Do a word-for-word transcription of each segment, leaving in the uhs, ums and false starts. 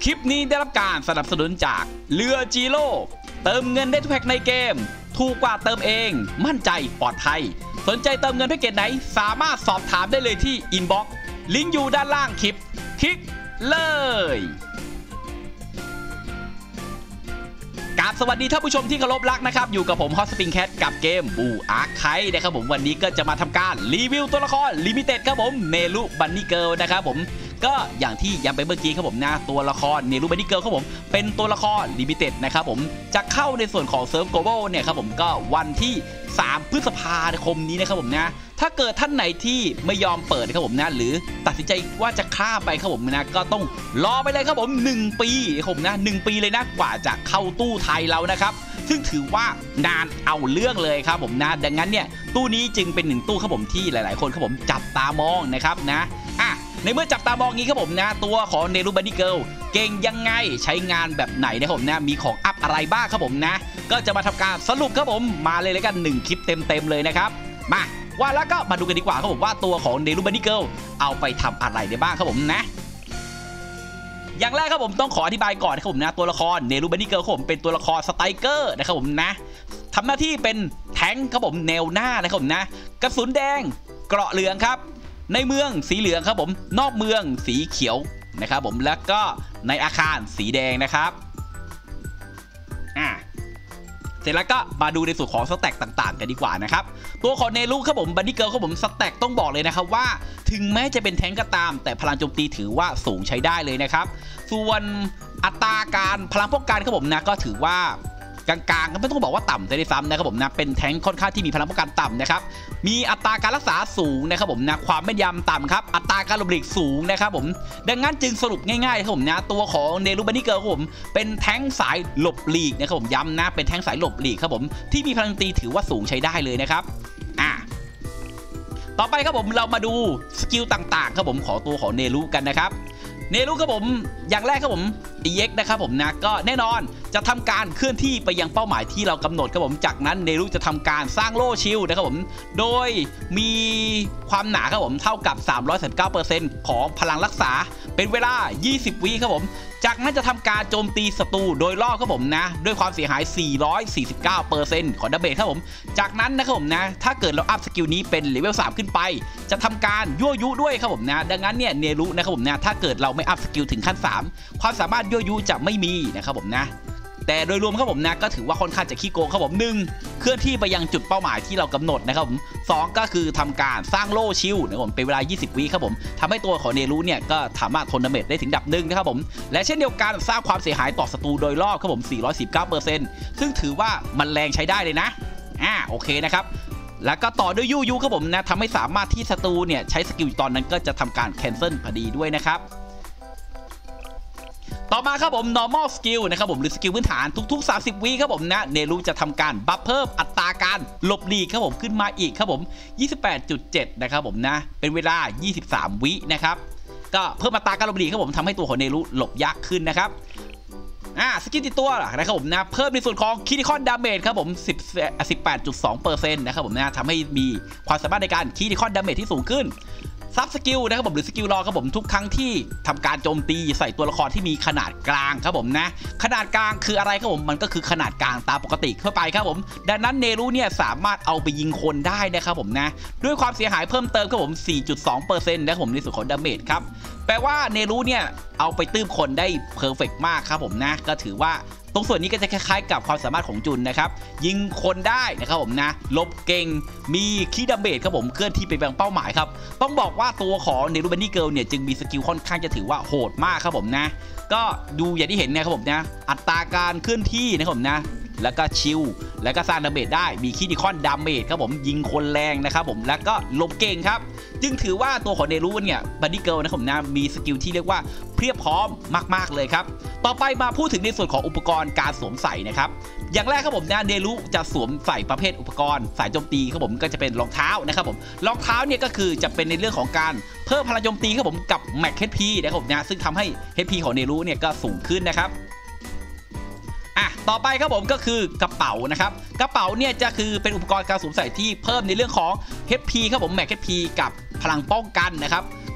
คลิปนี้ได้รับการสนับสนุนจากเรือจีโร่เติมเงินได้ทุกแพ็คในเกมถูกกว่าเติมเองมั่นใจปลอดภัยสนใจเติมเงินแพ็คเกจไหนสามารถสอบถามได้เลยที่อินบ็อกซ์ลิงก์อยู่ด้านล่างคลิปคลิกเลยกราบสวัสดีท่านผู้ชมที่เคารพรักนะครับอยู่กับผมฮอตสปริงแคทกับเกมบูอาร์ไคนะครับผมวันนี้ก็จะมาทำการรีวิวตัวละครลิมิเต็ดครับผมเนรุบันนี่เกิลนะครับผมก็อย่างที่ย้ำไปเมื่อกี้ครับผมนะตัวละครเนรุบันนี่เกิลครับผมเป็นตัวละครลิมิเต็ดนะครับผมจะเข้าในส่วนของเซิร์ฟโกลบอลเนี่ยครับผมก็วันที่สามพฤษภาคมนี้นะครับผมนะถ้าเกิดท่านไหนที่ไม่ยอมเปิดนะครับผมนะหรือตัดสินใจว่าจะข้ามไปครับผมนะก็ต้องรอไปเลยครับผมหนึ่งปีครับผมนะหนึ่งปีเลยนะกว่าจะเข้าตู้ไทยเรานะครับซึ่งถือว่านานเอาเรื่องเลยครับผมนะดังนั้นเนี่ยตู้นี้จึงเป็นหนึ่งตู้ครับผมที่หลายๆคนครับผมจับตามองนะครับนะอ่ะในเมื่อจับตามองงี้ครับผมนะตัวของเนรุบันนี่เกิลเก่งยังไงใช้งานแบบไหนนะครับผมนะมีของอัพอะไรบ้างครับผมนะก็จะมาทำการสรุปครับผมมาเลยเลยกันหนึ่งคลิปเต็มๆเลยนะครับมาว่าแล้วก็มาดูกันดีกว่าครับผมว่าตัวของเนรุบันนี่เกิลเอาไปทำอะไรได้บ้างครับผมนะอย่างแรกครับผมต้องขออธิบายก่อนนะครับผมนะตัวละครเนรุบันนี่เกิลครับผมเป็นตัวละครสไตรเกอร์นะครับผมนะทำหน้าที่เป็นแทงค์ครับผมแนวหน้านะครับผมนะกระสุนแดงเกราะเหลืองครับในเมืองสีเหลืองครับผมนอกเมืองสีเขียวนะครับผมแล้วก็ในอาคารสีแดงนะครับอ่าเสร็จแล้วก็มาดูในส่วนของสแต็กต่างๆกันดีกว่านะครับตัวของเนรุครับผมบันนี่เกิลครับผมสแต็กต้องบอกเลยนะครับว่าถึงแม้จะเป็นแทงก์ก็ตามแต่พลังโจมตีถือว่าสูงใช้ได้เลยนะครับส่วนอัตราการพลังป้องกันครับผมนะก็ถือว่ากลางๆก็ไม่ต้องบอกว่าต่ำแต่ได้ซ้ำนะครับผมนะเป็นแทงค์ค่อนข้างที่มีพลังป้องกันต่ำนะครับมีอัตราการรักษาสูงนะครับผมนะความแม่นยำต่ำครับอัตราการหลบหลีกสูงนะครับผมดังนั้นจึงสรุปง่ายๆครับผมนะตัวของเนรุบันนี่เกิลครับผมเป็นแทงค์สายหลบหลีกนะครับผมย้ำนะเป็นแทงค์สายหลบหลีกครับผมที่มีพลังตีถือว่าสูงใช้ได้เลยนะครับอ่ะต่อไปครับผมเรามาดูสกิลต่างๆครับผมของตัวของเนรุกันนะครับเนรุครับผมอย่างแรกครับผม อี เอ็กซ์ นะครับผมนะก็แน่นอนจะทำการเคลื่อนที่ไปยังเป้าหมายที่เรากำหนดครับผมจากนั้นเนรุจะทำการสร้างโล่ชิลด์นะครับผมโดยมีความหนาครับผมเท่ากับ สามร้อยสามสิบเก้าเปอร์เซ็นต์ ของพลังรักษาเป็นเวลายี่สิบวิครับผมจากนั้นจะทำการโจมตีศัตรูโดยรอบครับผมนะด้วยความเสียหาย สี่ร้อยสี่สิบเก้าเปอร์เซ็นต์ ของดาเมจครับผมจากนั้นนะครับผมนะถ้าเกิดเราอัพสกิลนี้เป็นเลเวลสามขึ้นไปจะทำการยั่วยุด้วยครับผมนะดังนั้นเนี่ยเนรุนะครับผมนะถ้าเกิดเราไม่อัพสกิลถึงขั้นสามความสามารถยั่วยุจะไม่มีนะครับผมนะแต่โดยรวมครับผมนะก็ถือว่าค่อนข้างจะขี้โกงครับผมหนึ่งเคลื่อนที่ไปยังจุดเป้าหมายที่เรากำหนดนะครับผมสองก็คือทำการสร้างโล่ชิลด์นะครับผมเป็นเวลายี่สิบวิครับผมทำให้ตัวของเนรุเนี่ยก็สามารถทนดาเมจได้ถึงดับหนึ่งนะครับผมและเช่นเดียวกันสร้างความเสียหายต่อศัตรูโดยรอบครับผม สี่ร้อยสิบเก้าเปอร์เซ็นต์ ซึ่งถือว่ามันแรงใช้ได้เลยนะอ่าโอเคนะครับแล้วก็ต่อด้วยยูยูครับผมนะทำให้สามารถที่ศัตรูเนี่ยใช้สกิลตอนนั้นก็จะทำการแคนเซิลพอดีด้วยนะครับต่อมาครับผม normal skill นะครับผมหรือสกิลพื้นฐานทุกๆสามสิบวิครับผมนะเนรุจะทำการบัฟเพิ่มอัตราการหลบหลีกครับผมขึ้นมาอีกครับผม ยี่สิบแปดจุดเจ็ด นะครับผมนะเป็นเวลายี่สิบสามวินะครับก็เพิ่มอัตราการหลบหลีกครับผมทำให้ตัวของเนรุหลบยากขึ้นนะครับอ่าสกิลติดตัวนะครับผมนะเพิ่มในส่วนของคิติคอนดาเมจครับผมสิบ สิบแปดจุดสองเปอร์เซ็นต์ นะครับผมนะทำให้มีความสามารถในการคิติคอนดาเมจที่สูงขึ้นซับสกิลนะครับผมหรือสกิลรอครับผมทุกครั้งที่ทำการโจมตีใส่ตัวละครที่มีขนาดกลางครับผมนะขนาดกลางคืออะไรครับผมมันก็คือขนาดกลางตามปกติทั่วไปครับผมดังนั้นเนรุเนี่ยสามารถเอาไปยิงคนได้นะครับผมนะด้วยความเสียหายเพิ่มเติมครับผม สี่จุดสองเปอร์เซ็นต์ นะครับผมในส่วนของดาเมจครับแปลว่าเนรุเนี่ยเอาไปตื้มคนได้เพอร์เฟกต์มากครับผมนะก็ถือว่าตรงส่วนนี้ก็จะคล้ายๆกับความสามารถของจุนนะครับยิงคนได้นะครับผมนะลบเก่งมีคีดาเมจครับผมเคลื่อนที่ไปยังเป้าหมายครับต้องบอกว่าตัวของเนรุบันนี่เกิลเนี่ยจึงมีสกิลค่อนข้างจะถือว่าโหดมากครับผมนะก็ดูอย่างที่เห็นนะครับผมนะอัตราการเคลื่อนที่นะครับผมนะแล้วก็ชิลแล้วก็สร้างดาเมจได้มีคิติคอนดาเมจครับผมยิงคนแรงนะครับผมแล้วก็ลบเก่งครับจึงถือว่าตัวของเนรุเนี่ยบันนี่เกิลนะครับผมนะมีสกิลที่เรียกว่าเพียบพร้อมมากๆเลยครับต่อไปมาพูดถึงในส่วนของอุปกรณ์การสวมใส่นะครับอย่างแรกครับผมนะเนรุจะสวมใส่ประเภทอุปกรณ์สายโจมตีครับผมก็จะเป็นรองเท้านะครับผมรองเท้าเนี่ยก็คือจะเป็นในเรื่องของการเพิ่มพลังโจมตีครับผมกับแม็ก เอช พี นะครับผมนะซึ่งทำให้ เอช พี ของเนรุเนี่ยก็สูงขึ้นนะครับอ่ะต่อไปครับผมก็คือกระเป๋านะครับกระเป๋าเนี่ยจะคือเป็นอุปกรณ์การสวมใส่ที่เพิ่มในเรื่องของ เอช พี ครับผมแม็ก เอช พี กับพลังป้องกันนะครับ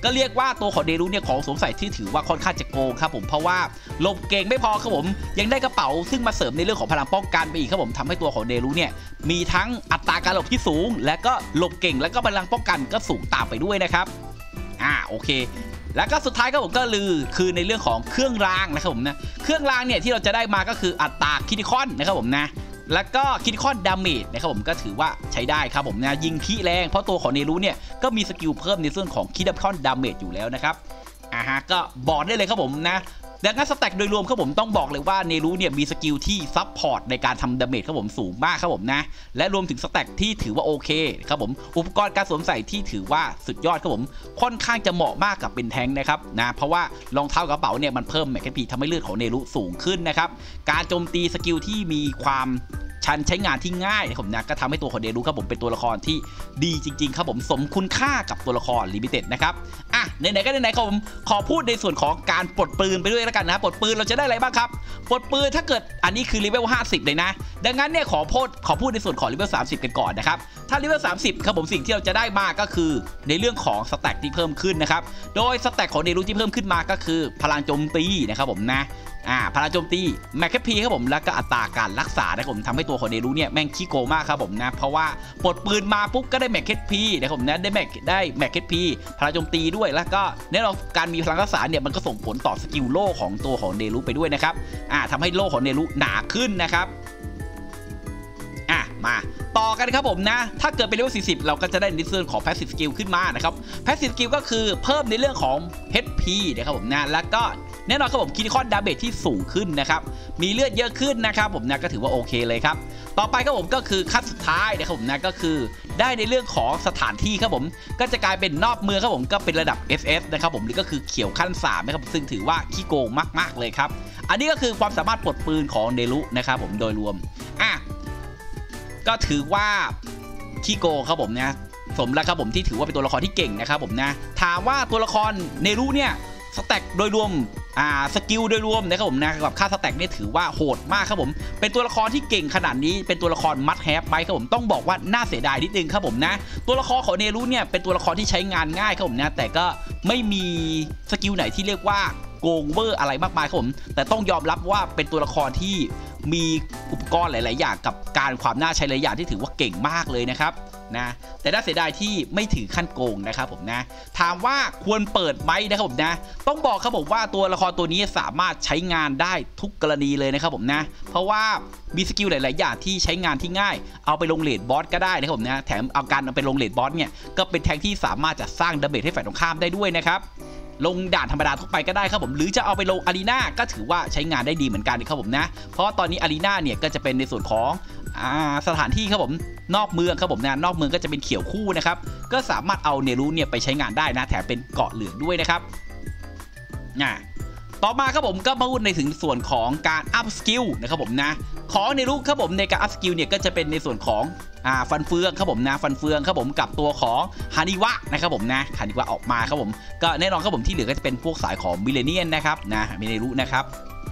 ก็เรียกว่าตัวของเนรุเนี่ยของสวมใส่ที่ถือว่าค่อนข้างจะโกงครับผมเพราะว่าหลบเก่งไม่พอครับผมยังได้กระเป๋าซึ่งมาเสริมในเรื่องของพลังป้องกันไปอีกครับผมทำให้ตัวของเนรุเนี่ยมีทั้งอัตราการหลบที่สูงและก็หลบเก่งและก็พลังป้องกันก็สูงตามไปด้วยนะครับอ่าโอเคแล้วก็สุดท้ายครับผมก็ลือคือในเรื่องของเครื่องรางนะครับผมนะเครื่องรางเนี่ยที่เราจะได้มาก็คืออัตราคิติคอนนะครับผมนะแล้วก็คิติคอนดาเมจนะครับผมก็ถือว่าใช้ได้ครับผมนะยิงขี้แรงเพราะตัวของเนรุเนี่ยก็มีสกิลเพิ่มในส่วนของคิติคอนดาเมจอยู่แล้วนะครับอ่าฮะก็บอกได้เลยครับผมนะดังนั้นสแต็กโดยรวมครับผมต้องบอกเลยว่าเนรุเนี่ยมีสกิลที่ซับพอร์ตในการทำดาเมจครับผมสูงมากครับผมนะและรวมถึงสแต็กที่ถือว่าโอเคครับผมอุปกรณ์การสวมใส่ที่ถือว่าสุดยอดครับผมค่อนข้างจะเหมาะมากกับเป็นแทงนะครับนะเพราะว่ารองเท้ากระเป๋าเนี่ยมันเพิ่มแมกกาพีทำให้เลือดของเนรุสูงขึ้นนะครับการโจมตีสกิลที่มีความชันใช้งานที่ง่ายนะครับนะก็ทำให้ตัวของเนรุครับผมเป็นตัวละครที่ดีจริงๆครับผมสมคุณค่ากับตัวละครลิมิเต็ดนะครับอ่ะไหนๆก็ไหนๆครับผมขอพูดในส่วนของการปลดปืนไปด้วยแล้วกันนะปลดปืนเราจะได้อะไรบ้างครับปลดปืนถ้าเกิดอันนี้คือเลเวลห้าสิบเลยนะดังนั้นเนี่ยขอพูดขอพูดในส่วนของเลเวลสามสิบกันก่อนนะครับถ้าเลเวลสามสิบครับผมสิ่งที่เราจะได้มาก็คือในเรื่องของสแต็กที่เพิ่มขึ้นนะครับโดยสแต็กของเนรุที่เพิ่มขึ้นมาก็คือพลังโจมตีนะครับผมนะอ่าพลังโจมตีแมกกาพีครับผมแล้วก็อัตราการรักษานะครับผมทำให้ตัวของเนรุเนี่ยแม่งขี้โกงมากครับผมนะเพราะว่าปลดปืนมาปุ๊บก็ได้แมกกาพีนะครับผมนะได้แมกได้แมกกาพีพลังโจมตีด้วยแล้วก็แน่นอนการมีพลังรักษาเนี่ยมันก็ส่งผลต่อสกิลโล่ของตัวของเนรุไปด้วยนะครับอ่าทำให้โล่ของเนรุหนาขึ้นนะครับอ่ะมาต่อกันครับผมนะถ้าเกิดเป็นเลเวลสี่สิบเราก็จะได้ในส่วนของ Passive Skill ขึ้นมานะครับ Passive Skill ก็คือเพิ่มในเรื่องของ เอช พี นะครับผมนะแล้วก็แน่นอนครับผมคิติคอนดาเมจที่สูงขึ้นนะครับมีเลือดเยอะขึ้นนะครับผมนะก็ถือว่าโอเคเลยครับต่อไปครับผมก็คือขั้นสุดท้ายนะครับผมนะก็คือได้ในเรื่องของสถานที่ครับผมก็จะกลายเป็นนอกเมืองครับผมก็เป็นระดับ เอส เอส นะครับผมนี่ก็คือเขียวขั้นสามนะครับซึ่งถือว่าขี้โกงมากๆเลยครับอันนี้ก็คือความสามารถปลดปืนของเนรุนะครับผมโดยรวมอ่ะก็ถือว่าขี้โกงครับผมนะสมแล้วครับผมที่ถือว่าเป็นตัวละครที่เก่งนะครับผมนะถามว่าตัวละครเนรุเนี่ยสแต็กโดยรวมอ่าสกิลโดยรวมนะครับผมนะกับค่าสแต็กเนี่ยถือว่าโหดมากครับผมเป็นตัวละครที่เก่งขนาดนี้เป็นตัวละครมัดแฮปไปครับผมต้องบอกว่าน่าเสียดายนิดนึงครับผมนะตัวละครของเนรุเนี่ยเป็นตัวละครที่ใช้งานง่ายครับผมนะแต่ก็ไม่มีสกิลไหนที่เรียกว่าโกงเวอร์อะไรมากมายครับผมแต่ต้องยอมรับว่าเป็นตัวละครที่มีอุปกรณ์หลายๆอย่างกับการความน่าใช้หลายอย่างที่ถือว่าเก่งมากเลยนะครับนะแต่น่าเสียดายที่ไม่ถึงขั้นโกงนะครับผมนะถามว่าควรเปิดไหมนะครับผมนะต้องบอกครับผมว่าตัวละครตัวนี้สามารถใช้งานได้ทุกกรณีเลยนะครับผมนะเพราะว่ามีสกิลหลายๆอย่างที่ใช้งานที่ง่ายเอาไปลงเลดบอสก็ได้นะครับผมนะแถมเอาการเอาไปลงเลดบอสเนี่ยก็เป็นแทงที่สามารถจะสร้างดาเมจให้ฝ่ายตรงข้ามได้ด้วยนะครับลงด่านธรรมดาทั่วไปก็ได้ครับผมหรือจะเอาไปลงอารีนาก็ถือว่าใช้งานได้ดีเหมือนกันครับผมนะเพราะตอนนี้อารีนาเนี่ยก็จะเป็นในส่วนของสถานที่ครับผมนอกเมืองครับผมนะนอกเมืองก็จะเป็นเขียวคู่นะครับก็สามารถเอาเนรุเนี่ยไปใช้งานได้นะแถมเป็นเกาะเหลืองด้วยนะครับอ่าต่อมาครับผมก็มาพูดในถึงส่วนของการอัพสกิลนะครับผมนะของเนรุครับผมในการอัพสกิลเนี่ยก็จะเป็นในส่วนของอ่าฟันเฟืองครับผมนะฟันเฟืองครับผมกับตัวของฮานิวะนะครับผมนะฮานิวะออกมาครับผมก็แน่นอนครับผมที่เหลือก็จะเป็นพวกสายของมิเลเนียนนะครับนะมิเนรุนะครับ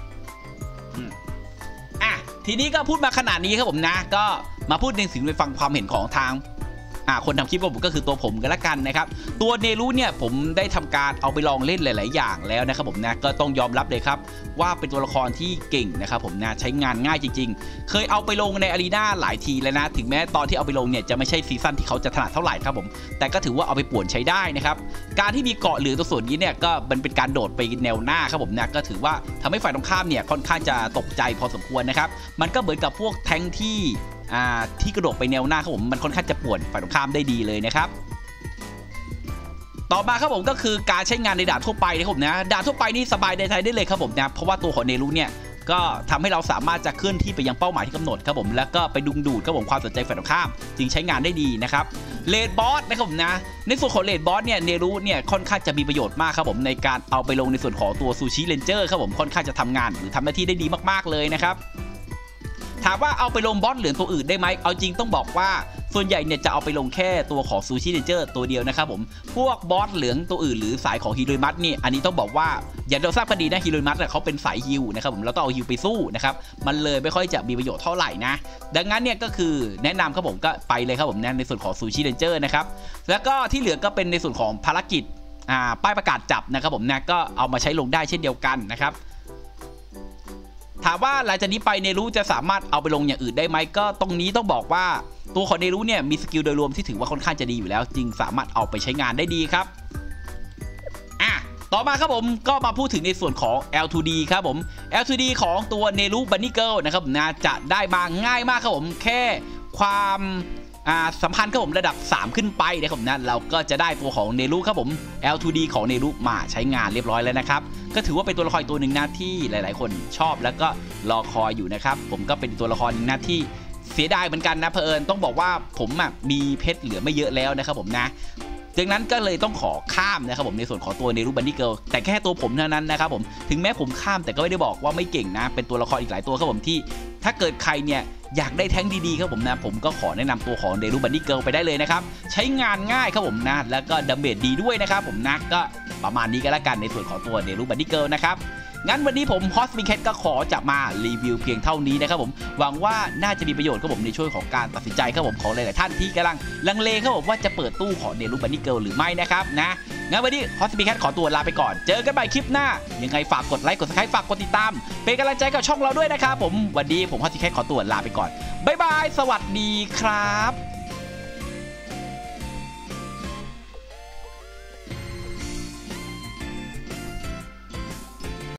อ่ะทีนี้ก็พูดมาขนาดนี้ครับผมนะก็มาพูดในสิ่งไปฟังความเห็นของทางคนทำคลิปผมก็คือตัวผมกันละกันนะครับตัวเนรุเนี่ยผมได้ทำการเอาไปลองเล่นหลายๆอย่างแล้วนะครับผมนะก็ต้องยอมรับเลยครับว่าเป็นตัวละครที่เก่งนะครับผมนะใช้งานง่ายจริงๆเคยเอาไปลงในอารีนาหลายทีแล้วนะถึงแม้ตอนที่เอาไปลงเนี่ยจะไม่ใช่ซีซั่นที่เขาจะถนัดเท่าไหร่ครับผมแต่ก็ถือว่าเอาไปป่วนใช้ได้นะครับการที่มีเกาะเหลืองตัวส่วนนี้เนี่ยก็มันเป็นการโดดไปแนวหน้าครับผมนะก็ถือว่าทำให้ฝ่ายตรงข้ามเนี่ยค่อนข้างจะตกใจพอสมควรนะครับมันก็เหมือนกับพวกแทงที่อ่าที่กระโดดไปแนวหน้าครับผมมันค่อนข้างจะป่วนฝ่ายตรงข้ามได้ดีเลยนะครับต่อมาครับผมก็คือการใช้งานในด่านทั่วไปนะครับผมนะด่านทั่วไปนี่สบายใจได้เลยครับผมนะเพราะว่าตัวของเนรุเนี่ยก็ทำให้เราสามารถจะเคลื่อนที่ไปยังเป้าหมายที่กำหนดครับผมแล้วก็ไปดึงดูดครับผมความสนใจฝ่ายตรงข้ามจึงใช้งานได้ดีนะครับเลดบอสนะครับผมนะในส่วนของเลดบอสเนี่ยเนรุเนี่ยค่อนข้างจะมีประโยชน์มากครับผมในการเอาไปลงในส่วนของตัวซูชิเรนเจอร์ครับผมค่อนข้างจะทำงานหรือทำหน้าที่ได้ดีมากๆเลยนะครับถามว่าเอาไปลงบอสเหลืองตัวอื่นได้ไหมเอาจริงต้องบอกว่าส่วนใหญ่เนี่ยจะเอาไปลงแค่ตัวของซูชิเรนเจอร์ตัวเดียวนะครับผมพวกบอสเหลืองตัวอื่นหรือสายของฮิโรมัสนี่อันนี้ต้องบอกว่าอย่างเราทราบกันดีนะฮิโรมัสเขาเป็นสายฮิลนะครับผมแล้วต้องเอาฮิลไปสู้นะครับมันเลยไม่ค่อยจะมีประโยชน์เท่าไหร่นะดังนั้นเนี่ยก็คือแนะนำครับผมก็ไปเลยครับผมในส่วนของซูชิเรนเจอร์นะครับแล้วก็ที่เหลือก็เป็นในส่วนของภารกิจป้ายประกาศจับนะครับผมนะก็เอามาใช้ลงได้เช่นเดียวกันนะครับถามว่าหลังจากนี้ไปเนรุจะสามารถเอาไปลงอย่างอื่นได้ไหมก็ตรงนี้ต้องบอกว่าตัวของเนรุเนี่ยมีสกิลโดยรวมที่ถือว่าค่อนข้างจะดีอยู่แล้วจึงสามารถเอาไปใช้งานได้ดีครับอ่ะต่อมาครับผมก็มาพูดถึงในส่วนของ แอล ทู ดี ครับผม แอล ทู ดี ของตัวเนรุบันนี่เกิลนะครับนะจะได้มาง่ายมากครับผมแค่ความสัมพันธ์ครับผมระดับสามขึ้นไปนะครับนะเราก็จะได้ตัวของเนรุครับผม แอล ทู ดี ของเนรุมาใช้งานเรียบร้อยแล้วนะครับก็ถือว่าเป็นตัวละครตัวหนึ่งนะที่หลายๆคนชอบแล้วก็รอคอยอยู่นะครับผมก็เป็นตัวละครหนึ่งนะที่เสียดายเหมือนกันนะเผอิญต้องบอกว่าผมมีเพชรเหลือไม่เยอะแล้วนะครับผมนะดังนั้นก็เลยต้องขอข้ามนะครับผมในส่วนของตัวเนรุบันนี่เกิลแต่แค่ตัวผมเท่านั้นนะครับผมถึงแม้ผมข้ามแต่ก็ไม่ได้บอกว่าไม่เก่งนะเป็นตัวละครอีกหลายตัวครับผมที่ถ้าเกิดใครเนี่ยอยากได้แท้งดีๆครับผมนะผมก็ขอแนะนำตัวของเนรุบันนี่เกิลไปได้เลยนะครับใช้งานง่ายครับผมนะแล้วก็ดาเมจดีด้วยนะครับผมนะก็ประมาณนี้ก็แล้วกันในส่วนของตัวเนรุบันนี่เกิลนะครับงั้นวันนี้ผมฮอสปิงแคทก็ขอจะมารีวิวเพียงเท่านี้นะครับผมหวังว่าน่าจะมีประโยชน์ครับผมในช่วงของการตัดสินใจครับผมของหลายๆท่านที่กำลังลังเลครับผมว่าจะเปิดตู้ของเนรุบันนี่เกิลหรือไม่นะครับนะงั้นวันนี้ฮอสปิงแคทขอตัวลาไปก่อนเจอกันใหม่คลิปหน้ายังไงฝากกดไลค์กดซับสไครป์ฝากกดติดตามเป็นกำลังใจกับช่องเราด้วยนะครับผมวันนี้ผมฮอสปิงแคทขอตัวลาไปก่อนบ๊ายบายสวัสดีครับ